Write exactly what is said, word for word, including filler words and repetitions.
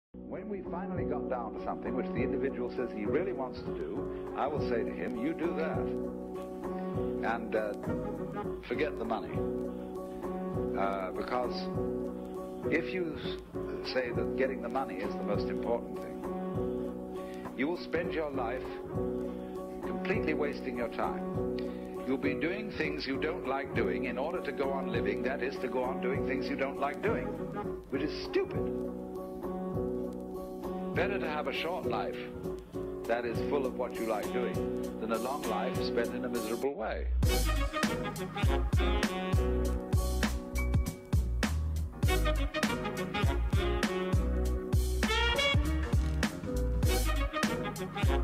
When we finally got down to something which the individual says he really wants to do, I will say to him, you do that. And uh, forget the money. Uh, because if you say that getting the money is the most important thing, you will spend your life completely wasting your time. You'll be doing things you don't like doing in order to go on living, that is, to go on doing things you don't like doing, which is stupid. Better to have a short life that is full of what you like doing than a long life spent in a miserable way. Thank you.